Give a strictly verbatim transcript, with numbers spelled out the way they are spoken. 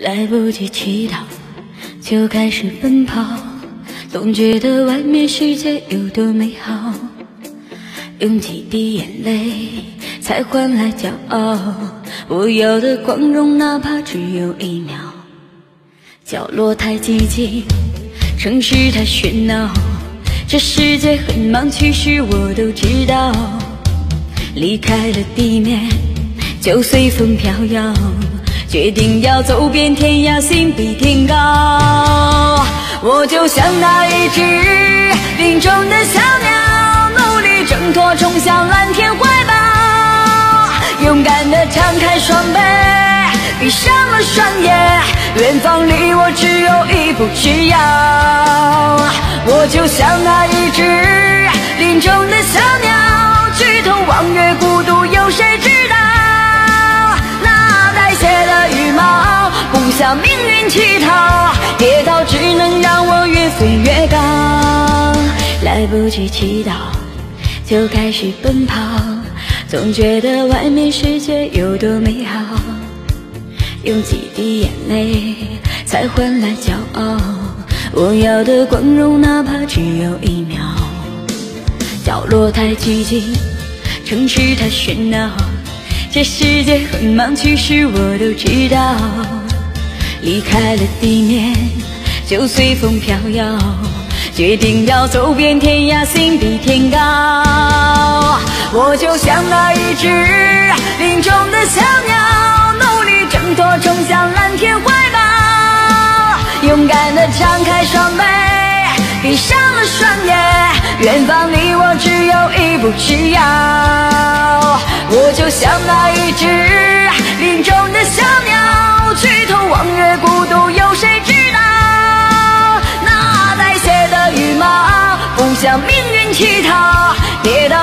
来不及祈祷，就开始奔跑，总觉得外面世界有多美好，用几滴眼泪才换来骄傲，我要的光荣哪怕只有一秒。角落太寂静，城市太喧闹，这世界很忙，其实我都知道。离开了地面，就随风飘摇，决定要走遍天涯，心比天高。我就像那一只林中的小鸟，努力挣脱，冲向蓝天怀抱，勇敢地张开双臂，闭上了双眼，远方离我只有一步之遥。我就像那一只林中的小鸟，举头望月，孤独有谁知道？那带血的羽毛不向命运乞讨，跌倒只能让我越飞越高。来不及祈祷，就开始奔跑，总觉得外面世界有多美好，用几滴眼泪才换来骄傲，我要的光荣哪怕只有一秒。角落太寂静，城市太喧闹，这世界很忙，其实我都知道。离开了地面，就随风飘摇，决定要走遍天涯，心比天高。我就像那一只林中的小鸟，努力挣脱，冲向蓝天怀抱，勇敢地张开双臂，闭上了双眼，远方离我只有一步之遥。我就像那一只林中的小鸟，举头望月，孤独有谁知道？那带血的羽毛不向命运乞讨，跌倒